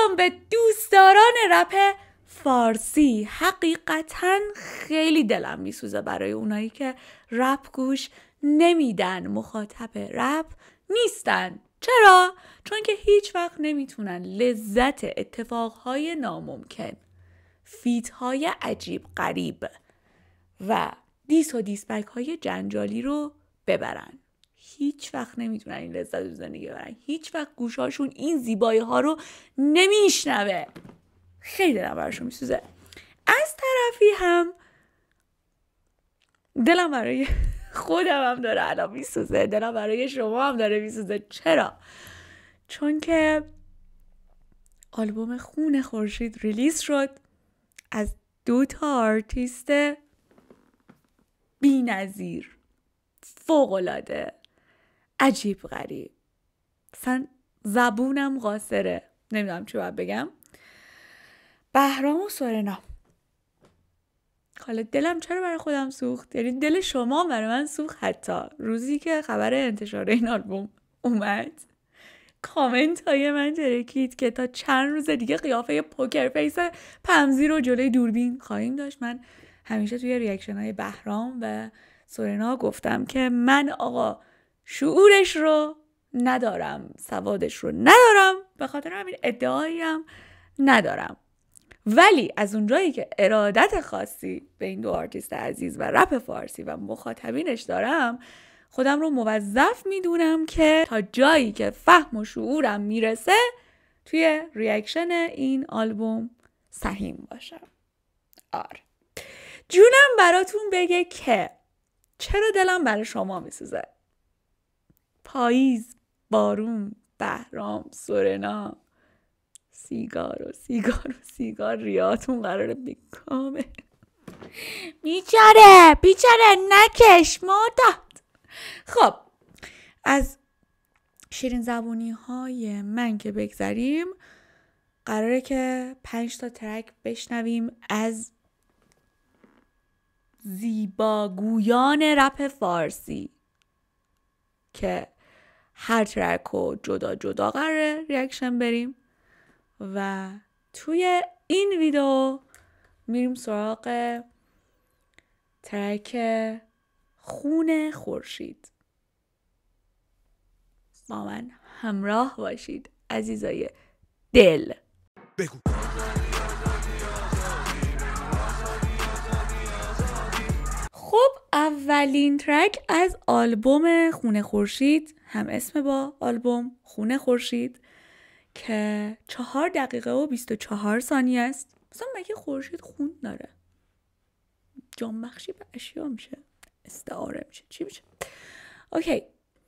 سلام به دوستداران رپ فارسی. حقیقتاً خیلی دلم میسوزه برای اونایی که رپ گوش نمیدن، مخاطب رپ نیستن. چرا؟ چون که هیچ وقت نمیتونن لذت اتفاقهای ناممکن، فیتهای عجیب غریب و دیس و دیسپک های جنجالی رو ببرن. هیچ وقت نمیتونن این لذت رو زندگی ببرن. هیچ وقت گوشاشون این زیبایی ها رو نمیشنوه. خیلی دلم براشون میسوزه. از طرفی هم دلم برای خودم هم داره الان میسوزه، دلم برای شما هم داره میسوزه. چرا؟ چون که آلبوم خون خورشید ریلیز شد از 2 آرتیست بی‌نظیر، فوق‌العاده، عجیب غریب. اصلا زبونم قاصره، نمیدونم چی باید بگم. بهرام و سورنا. حالا دلم چرا برای خودم سوخت؟ یعنی دل شما برای من سوخت. حتی روزی که خبر انتشار این آلبوم اومد، کامنت های من ترکید که تا چند روز دیگه قیافه پوکر فیس پمزی رو جلوی دوربین خواهیم داشت. من همیشه توی ریاکشن های بهرام و سورنا گفتم که من آقا شعورش رو ندارم، سوادش رو ندارم، به خاطر همین ادعایی هم ندارم. ولی از اونجایی که ارادت خاصی به این 2 آرتیست عزیز و رپ فارسی و مخاطبینش دارم، خودم رو موظف میدونم که تا جایی که فهم و شعورم میرسه توی ریاکشن این آلبوم سهیم باشم. آره، جونم براتون بگه که چرا دلم برای شما میسوزه. پاییز، بارون، بهرام، سورنا، سیگار ریاتون قراره بکامه. بیچاره نکش مادر. خب، از شیرین زبونی های من که بگذریم، قراره که 5 تا ترک بشنویم از زیباگویان رپ فارسی که هر ترک رو جدا جدا قراره ریاکشن بریم و توی این ویدیو میریم سراغ ترک خون خورشید. با من همراه باشید عزیزای دل. بگو. خب، اولین ترک از آلبوم خون خورشید، هم اسم با آلبوم خون خورشید، که 4 دقیقه و 24 ثانیه است. مثلا مگه خورشید خون داره؟ جانبخشی به اشیا میشه، استعاره میشه، چی میشه؟ اوکی.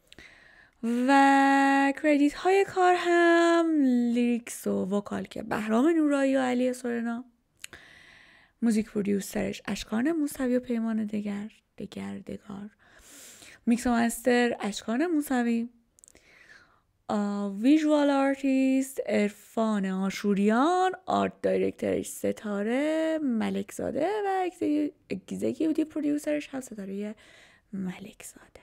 و کردیت های کار هم لیریکس و وکال که بهرام نورایی و علی سورنا، موزیک پرودیوسرش اشکان موسوی و پیمان دگردگار، میکس و مستر اشکان موسوی، ویژوال آرتیست عرفان آشوریان، آرت دایرکترش ستاره ملکزاده و اگزیکیوتیو پرودیوسرش هم ستاره ملکزاده،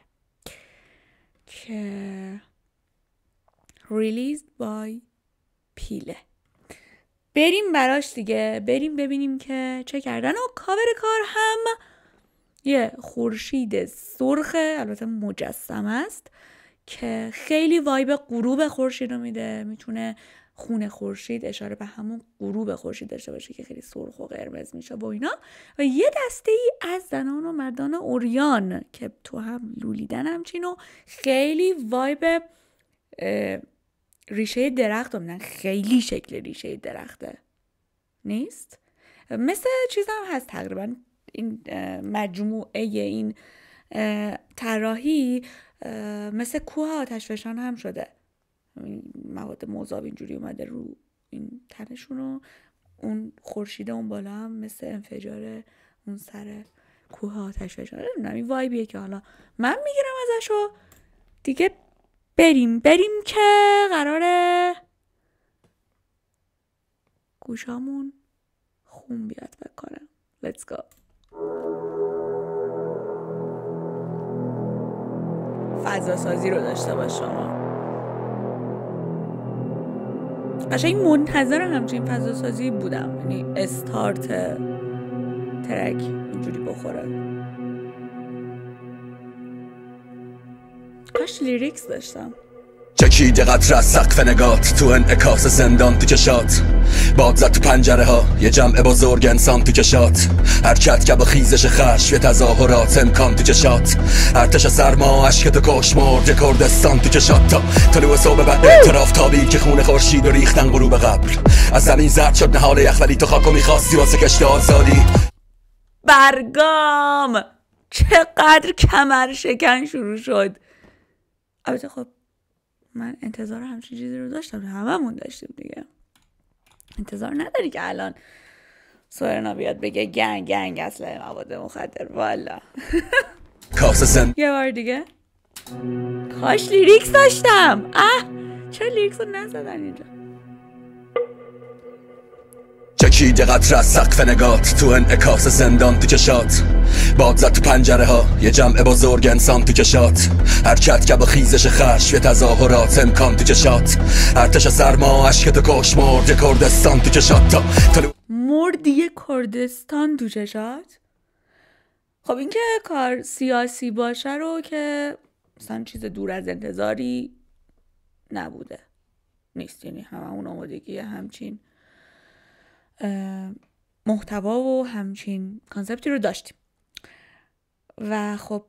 که ریلیزد بای پیله. بریم براش دیگه، بریم ببینیم که چه کردن. و کاور کار هم یه خورشید سرخه، البته مجسم است، که خیلی وایب غروب خورشید رو میده. میتونه خون خورشید اشاره به همون غروب خورشید داشته باشه که خیلی سرخ و قرمز میشه و اینا. و یه دسته ای از زنان و مردان اوریان که تو هم لولیدن همچین و خیلی وایب ریشه درخت رو میدن. خیلی شکل ریشه درخته نیست، مثل چیز هم هست تقریبا. این مجموعه این طراحی مثل کوه آتشفشان هم شده. مواد مذاب اینجوری اومده رو این تنشون و اون خورشید اون بالا هم مثل انفجار اون سر کوه آتشفشان. نمیدونم، این وایبیه که حالا من میگیرم ازشو دیگه. بریم که قراره گوشامون خون بیاد بکنم. Let's go. فضا سازی رو داشته باش شما. قشنگ منتظر همچین فضا سازی بودم، یعنی استارت ترک اینجوری بخوره. کاش لیریکس داشتم. چکید قطره از سقف نگات، تو انعکاس زندان تو چشات، باد زد تو پنجره ها یه جمع بزرگ انسان تو چشات، حرکت که با خیزش خشم یه تظاهرات امکان تو چشات، ارتش سرما عشق تو کش مرد یه کردستان تو چشات، تا طلوع صبح بعد اعتراف تابی که خون خورشید و ریختن غروب قبر، از زمین زرد شد نهال یخ ولی تو خاکو میخواستی واسه کشت آزادی. برگام چقدر کمر شکن شروع شد. البته خب من انتظار همچین چیزی رو داشتم، هممون داشتیم دیگه. انتظار نداری که الان سورنا بیاد بگه گنگ اسلحه مواد مخدر. والا یه بار دیگه. کاش لیریکس داشتم. چرا لیریکس رو نزدن اینجا؟ چکید قطره از سقف نگات، تو انعکاس زندان تو چشات، باد زد تو پنجره ها یه جمع بزرگ انسان تو چشات، حرکت که با خیزش خشم یه تظاهرات امکان تو چشات، ارتش سرما عشق تو کش مرد یه کردستان تو چشات، تا مرد یه کردستان تو چشات. خب این که کار سیاسی باشه رو که مثلا چیز دور از انتظاری نبوده، نیست، یعنی هممون آمادگی همچین محتوا و همچین کانسپتی رو داشتیم. و خب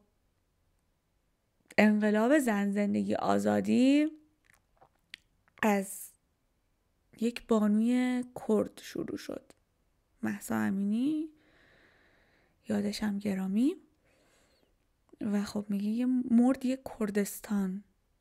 انقلاب زن زندگی آزادی از یک بانوی کرد شروع شد، مهسا امینی، یادشم گرامی. و خب میگه یه مرد یه کردستان.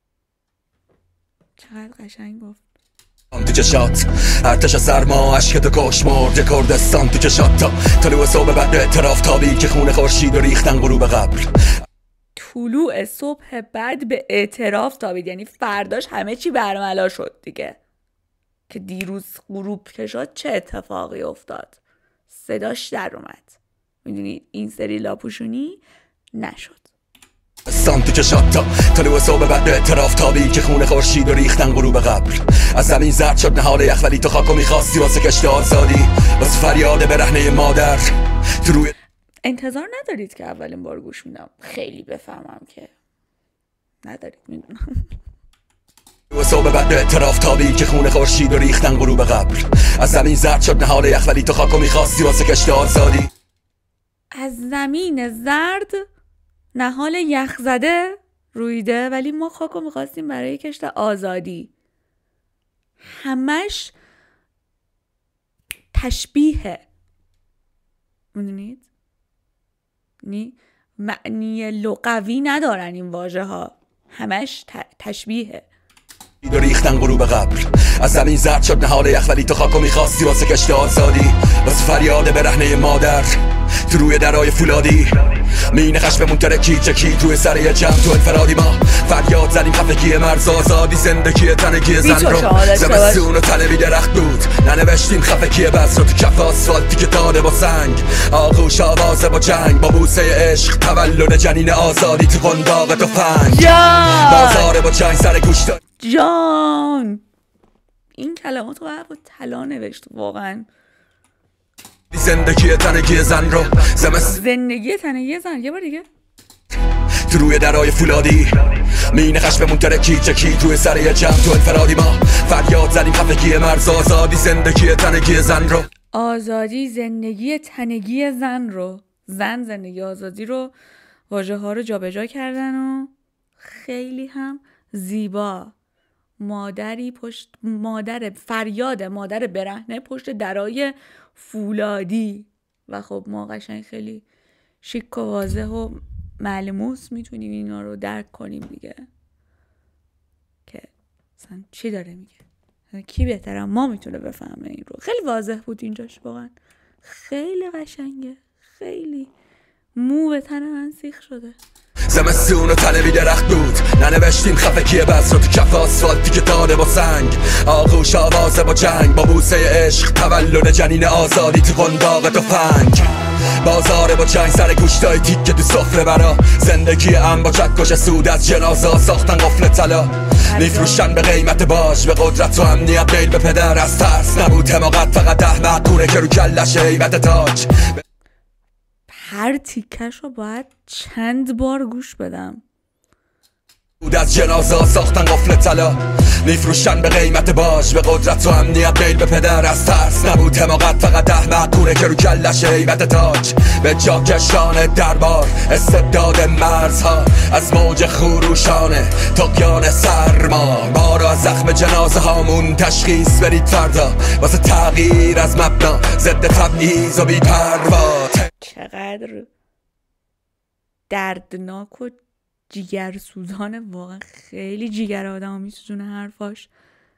چقدر قشنگ گفت. تو چشات، ارتش سرما عشق تو کش مرد یه کردستان تو چشات، تا طلوع صبح بعد اعتراف تابی که خون خورشید و ریختن غروب قبر. طلوع صبح بعد به اعتراف تابید، یعنی فرداش همه چی برملا شد دیگه. که دیروز غروب که شد چه اتفاقی افتاد؟ صداش در اومد. میدونی این سری لاپوشونی نشد. سان تو چشات، تا طلوع صبح بعد اعتراف تابی که خون خورشید و ریختن غروب قبر، از زمین زرد شد نهال یخ ولی تو خاکو میخواستی واسه کشت آزادی، واسه فریاد برهنه مادر تو روی. انتظار ندارید که اولین بار گوش میدم خیلی بفهمم که ندارید، میدونم. و صبح بعد اعتراف تابی که خون خورشید و ریختن غروب قبر، از زمین زرد شد نهال یخ ولی تو خاکو میخواستی واسه کشت آزادی. از زمین زرد نهال یخ زده رویده ولی ما خاکو میخواستیم برای کشت آزادی. همش تشبیهه، میدونید؟ معنی لغوی ندارن این واژه ها، همش تشبیهه. و ریختن غروب قبر، از زمین زرد شد نهال یخ ولی تو خاکو میخواستی واسه کشت آزادی، واسه فریاد برهنه مادر تو روی درای فولادی، مین خشممون ترکی چکی توی سر یه جمع تو انفرادی، ما فریاد زدیم خفگی مرز آزادی، زندگی تنگی زن رو، زمستون و تنه درخت بود، ننوشتیم خفگی بس رو تو کف آسفالتی که داده با سنگ، آغوش آوازه با جنگ، با بوسه عشق تولد جنین آزادی تو قنداق تفنگ، بازار با جنگ سر گوش داد جان. این کلمات رو با طلا نوشت واقعا. زندگی تنگی زن رو، زندگی تنگی زن. یه بار دیگه. تو روی درای فولادی، مین خشممون ترکی چکی توی سر یه جمع تو انفرادی، ما فریاد زدیم خفگی مرز آزادی، زندگی تنگی زن رو، آزادی زندگی تنگی زن رو، زن زندگی آزادی رو واژه ها رو جابجا کردن و خیلی هم زیبا. مادر فریاد مادر برهنه پشت درای فولادی. و خب ما قشنگ خیلی شیک و واضح و ملموس میتونیم اینا رو درک کنیم دیگه که مثلا چی داره میگه. کی بهتره ما میتونه بفهمه این رو. خیلی واضح بود اینجاش، واقعا خیلی قشنگه، خیلی مو به تن من سیخ شده. زمستون و تنه بی درخت بود، ننوشتیم خفگی بس رو تو کف آسفالتی که داده با سنگ، آغوش آوازه با جنگ، با بوسه عشق تولد جنین آزادی تو قنداق تفنگ. بازار با چنگ سر گوشتای تیکه تو سفره برا، زندگی ام با چکش سود از جنازه ساختن قفل طلا، میفروشن به قیمت باج، به قدرت و امنیت میل به پدر، از ترس نبود حماقت، فقط احمق کونه که رو کلش هیبت تاج. هر تیکش رو باید چند بار گوش بدم. از جنازه ساختن قفل طلا، میفروشن به قیمت باج، به قدرت و امنیت میل به پدر، از ترس نبود حماقت، فقط احمق کونه که رو کلش هیبت تاج. به جاکشان دربار استبداد مرزها، از موج خروشانه طغیان سرما، ما رو از زخم جنازه هامون تشخیص برید فردا، واسه تغییر از مبنا ضد تبعیض و بی‌پروا. چقدر دردناک و جیگر سوزانه، واقعا خیلی جیگر آدم میسوزونه حرفاش.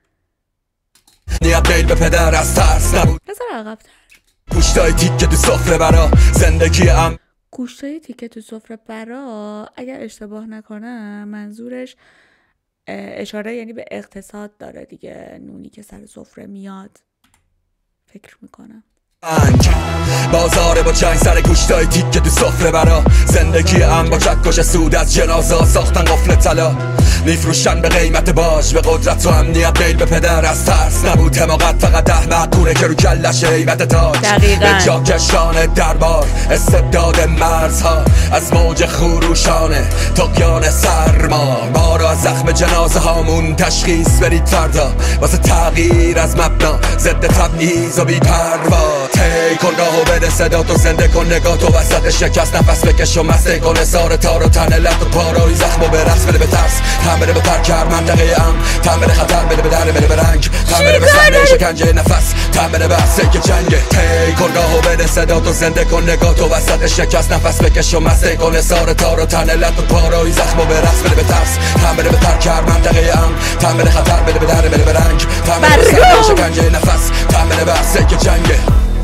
نیت میل به پدر، از ترس نبود بذار عقب‌تر. گوشتای تیکه تو سفره برا، زندگی ام گوشتای تیکه تو سفره برا، اگر اشتباه نکنم منظورش اشاره یعنی به اقتصاد داره دیگه، نونی که سر سفره میاد فکر میکنم. بازار با چنگ سر گوشتای تیکه تو سفره برا، زندگی ام با چکش سود از جنازه ساختن قفل طلا، میفروشن به قیمت باج، به قدرت و امنیت میل به پدر، از ترس نبود حماقت، فقط احمق کونه که رو کلش هیبت تاج. به جاکشان دربار استبداد مرزها، از موج خروشانه طغیان سرما، ما رو از زخم جنازه هامون تشخیص برید فردا، واسه تغییر از مبنا ضد تبعیض و بی‌پروا. تی کن راهو بده صدا تو، زنده کن نگاه تو وسط شکست، نفس بکش و مسته کن اظهار تار و تن لط و پارایی، زخم و به رقص بده به ترس، تن بده به ترکر منطقه ام، تن بده خطر بده به در بده به رنگ، تن بده به صحنه شکنجه نفس، تن بده به عرصه که جنگه. تی کن راهو بده صدا تو، زنده کن نگاه تو وسط شکست، نفس بکش و مسته کن اظهار تار و تن لط و پارایی، زخم و به رقص بده به ترس، تن بده به ترکر منطقه ام، تن بده خطر بده به در بده به رنگ، تن بده به صحنه شکنجه نفس، تن بده به عرصه که جنگه.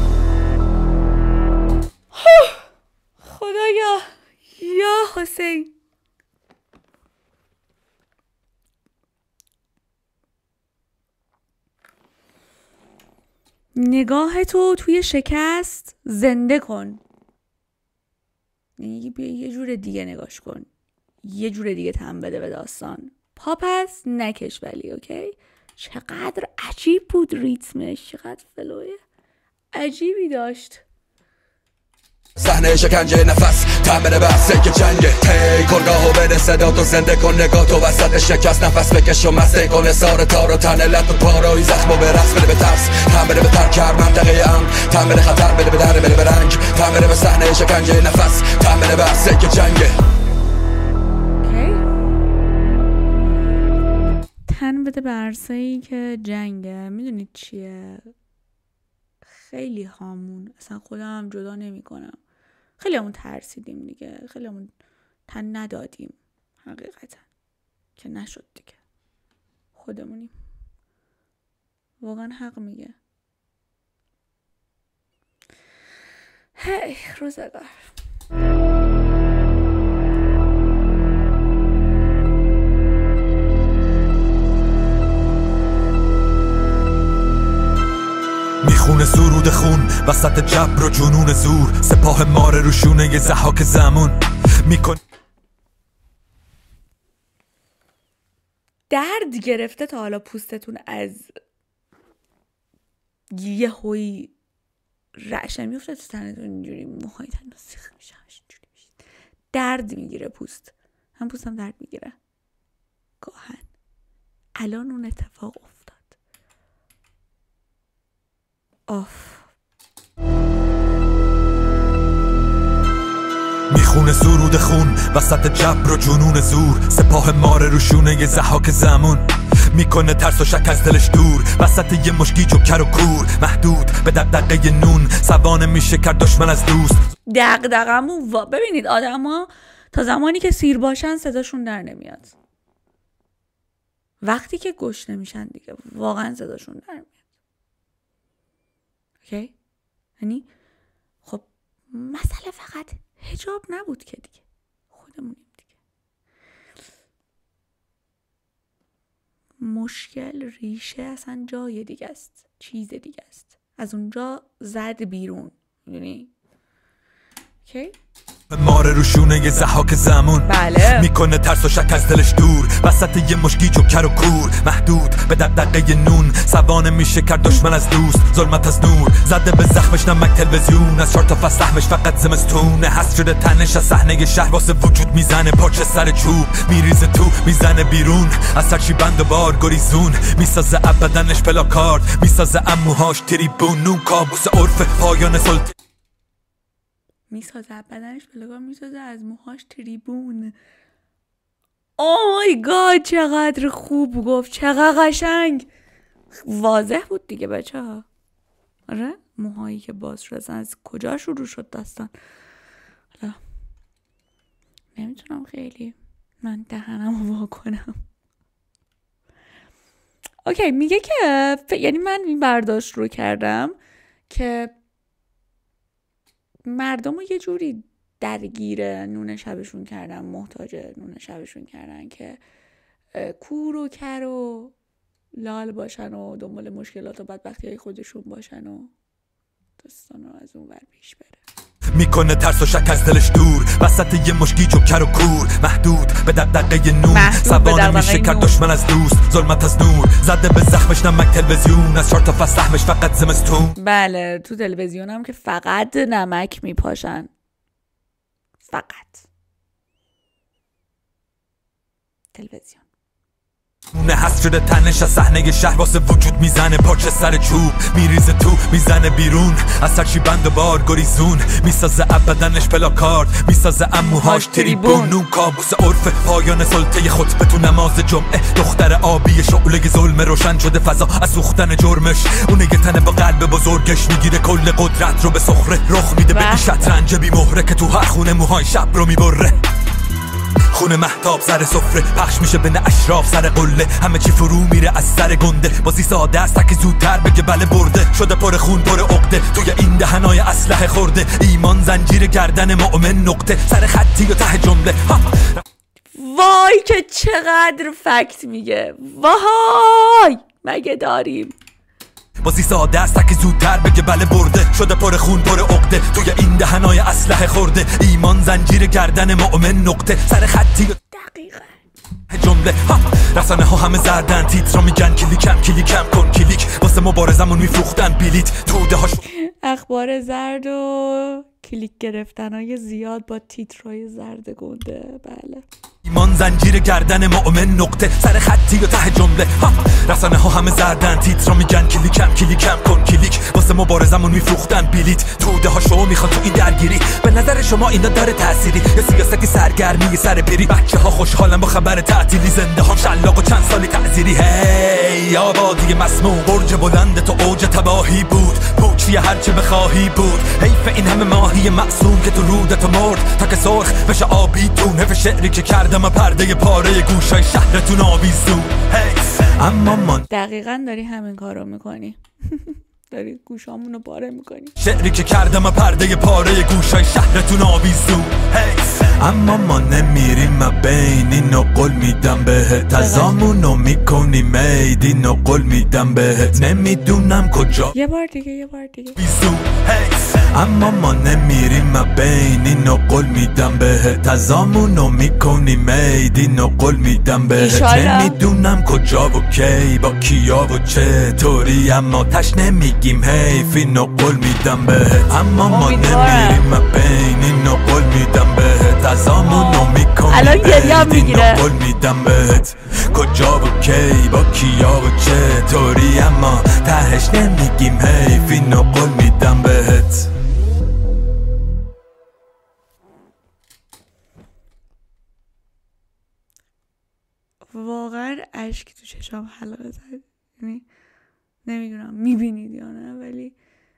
خدایا یا حسین. نگاه تو توی شکست زنده کن، یه جور دیگه نگاش کن، یه جور دیگه تن بده به داستان. پاپس نکش ولی اوکی. چقدر عجیب بود ریتمش، چقدر فلوی عجیبی داشت. صحنه شکنجه نفس، تن بده به عرصه که جنگه. تی کن راهو بده صدا تو، زنده کن نگاه تو وسط شکست، نفس بکش و مسته کن اظهار تار و تن لط و پارایی، زخم و به رقص بده به ترس، تن بده به ترکر منطقه ام، تن بده خطر بده به در بده به رنگ، تن بده به صحنه شکنجه نفس، تن بده به عرصه که جنگه. تن بده به عرصه‌ای که جنگه. میدونید چیه؟ خیلی هامون اصلا خودم هم جدا نمی کنم، خیلی همون ترسیدیم دیگه، خیلی همون تن ندادیم حقیقتا، که نشد دیگه، خودمونیم. واقعا حق میگه. هی روزگار. میخونه سرود خون وسط جبر و جنون زور، سپاه ماره روشونه ی ضحاک زمون میکن. درد گرفته تا حالا پوستتون از یه هوی رعشه میفته تو تنتون، اینجوری موهایتون سیخ میشه، اینجوری میشه، درد میگیره پوست، هم پوستم درد میگیره گاهن. الان اون اتفاق افتاد. میخونه سرود خون وسط جبر و جنون زور، سپاه ماره روشونه ی ضحاک زمون میکنه ترس و شک از دلش دور، وسط یه مشگیج و کر و کور، محدود به دغدغه نون، سوانه میشه کرد دشمن از دوست. دغدغمون ببینید آدم ها تا زمانی که سیر باشن صداشون در نمیاد، وقتی که گشنه میشن دیگه واقعا صداشون در میاد. اوکی؟ یعنی خب مسئله فقط حجاب نبود که دیگه، خودمونیم دیگه. مشکل ریشه اصلا جای دیگه است، چیز دیگه است، از اونجا زد بیرون. میدونی؟ اوکی؟ ماره روشونه یه زحاک زمون بله. میکنه ترس و شک از دلش دور، وسط یه مشکی جوکر و کور، محدود به دغدغه نون، سوانه میشه کرد دشمن از دوست، ظلمت از نور، زده به زخمش نمک تلویزیون، از 4 تا فصل سهمش فقط زمستونه، هست شده تنش از صحنه شهر، واسه وجود میزنه پاچه سر چوب، میریزه تو میزنه بیرون، از سرچی بند و بار گریزون، میسازه ابدنش پلاکارد، میسازه اموهاش تریبون، نون کابوس عرف پایان سلطه، میسازه بدنش پلاکار، میسازه از موهاش تریبون. اوه گاد چقدر خوب گفت، چقدر قشنگ، واضح بود دیگه بچه ها. آره موهایی که باز شد از کجا شروع شد داستان. حالا نمیتونم خیلی من دهنم وا کنم. اوکی میگه که یعنی من این برداشت رو کردم که مردم رو یه جوری درگیر نون شبشون کردن، محتاج نون شبشون کردن که کور و کر و لال باشن و دنبال مشکلات و بدبختی های خودشون باشن و داستان رو از اون ور پیش بره. میکنه ترس و شک از دلش دور، وسط یه مشکی جوکر و کور، محدود به دغدغه نون، سوانه میشه کرد دشمن از دوست، ظلمت از نور، زده به زخمش نمک تلویزیون، از 4 تا فصل سهمش فقط زمستون. بله تو تلویزیون هم که فقط نمک میپاشن، فقط تلویزیون. اونه هست شده تنش از صحنه شهر، واسه وجود میزنه پاچه سر چوب، میریزه تو میزنه بیرون، از سرچی بند و بار گریزون، میسازه ابدنش پلاکارد، میسازه اموهاش تریبون، نون کابوس عرف پایان سلطه خطبه تو نماز جمعه، دختر آبی شعله ظلم روشن شده فضا از سوختن جرمش، اونه یه تنه با قلب بزرگش، میگیره کل قدرت رو به سخره، رخ میده به این شطرنج بی مهره که تو هر خونه موهای شب رو میبره، خونه مهتاب سر سفره، پخش میشه بین اشراف سر قله، همه چی فرو میره از سر گنده، بازی ساده است تکی زودتر بگه بله برده، شده پر خون پر عقده، توی این دهنای اسلحه خورده، ایمان زنجیر گردن مؤمن نقطه، سر خطی و ته جمله. وای که چقدر فکت میگه، وای مگه داریم. بازی ساده است تکی زودتر بگه بله برده، شده پر خون پر عقده، توی این دهنای اسلحه خورده، ایمان زنجیر گردن مؤمن نقطه، سر خطی و دقیقاً جمله. رسانه ها همه زردن، تیترا میگن کلیکم کن کلیک، واسه مبارزمون میفروختن بلیت، توده هاش اخبار زرد و کلیک گرفتن های زیاد با تیترای زرد گنده. بله ایمان زنجیر گردن مؤمن نقطه، سر خطی و ته جمله. رسانه ها همه زردن، تیترا میگن کلیکم کن کلیک، واسه مبارزمون میفروختن بلیت، توده ها شو میخوان تو این درگیری، به نظر شما اینا داره تأثیری یا سیاستی سرگرمی سر پیری؟ بچه ها خوشحالن با خبر تعطیلی، زنده هم شلاق و چند سالی تعزیری. هی آبادی مسموم، برج بلند تو اوج تباهی بود، پوچی هرچه بخواهی بود، حیف این همه ماهی معصوم که تو رودت مرد تا که سرخ بشه آبیتون، حیف شعری که کردم پرده پاره گوشای شهرتون آویزون. اما من دقیقاً داری همین کار رو میکنی. داری گوشامونو پاره میکنی. شعری که کردم پرده پاره گوشای شهرتون آویزون. اما ما نمیریم بین، اینو قول میدم بهت، تزامونو میکنی مید، اینو قول میدم بهت، نمیدونم کجا. یه بار دیگه بیزون. اما ما نمیریم بین، اینو قول میدم بهت، تزامونو میکنی مید، اینو قول میدم بهت، نمیدونم کجا و کی با کیا و چطوری، اما تش نمیگیم حیف، اینو قول میدم بهت. اما ما نمیریم بین، اینو قول میدم بهت، تزامونو میکنی مید، اینو قول میدم بهت، کجا و کی با کیا و چطوری، اما تهش نمیگیم حیف، اینو قول میدم بهت. واقعا اشک تو چشام حلقه زد. یعنی نمیدونم میبینید یا نه، ولی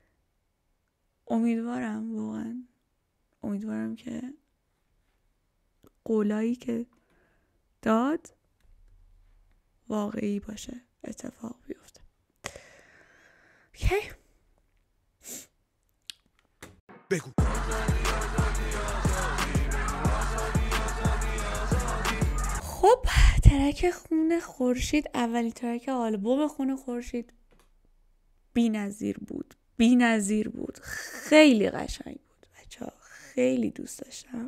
امیدوارم که قولایی که داد واقعی باشه، اتفاق بیفته. اوکی بگو. خب ترک خون خورشید، اولی ترک آلبوم خون خورشید، بی‌نظیر بود. خیلی قشنگ بود بچه‌ها، خیلی دوست داشتم.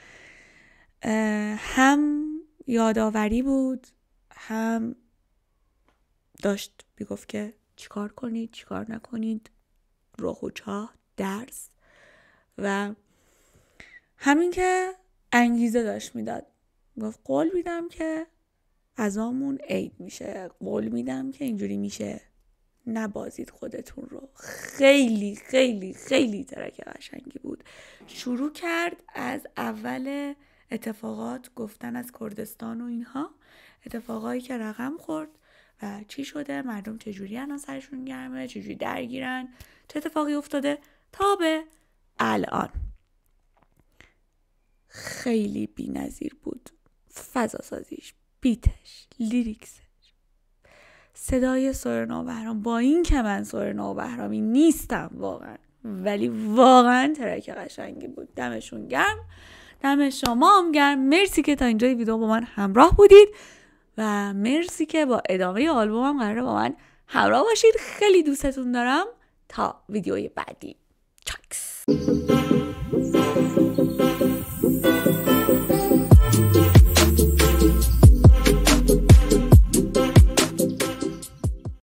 هم یادآوری بود، هم داشت میگفت که چیکار کنید چیکار نکنید، راه و چاه، درس، و همین که انگیزه داشت میداد. گفت قول میدم که غذامون عید میشه، قول میدم که اینجوری میشه، نبازید خودتون رو. خیلی خیلی خیلی ترک قشنگی بود. شروع کرد از اول اتفاقات گفتن از کردستان و اینها، اتفاقایی که رقم خورد و چی شده، مردم چجوری الان سرشون گرمه، چجوری درگیرن، چه اتفاقی افتاده تا به الان. خیلی بی‌نظیر بود. فضا سازیش، بیتش، لیریکسش، صدای سورنا بهرام. با این که من سورنا بهرامی نیستم واقعا، ولی واقعا ترک قشنگی بود. دمشون گرم، دم شما هم گرم. مرسی که تا اینجای ویدیو با من همراه بودید و مرسی که با ادامه آلبومم قراره با من همراه باشید. خیلی دوستتون دارم. تا ویدیوی بعدی. چاکس.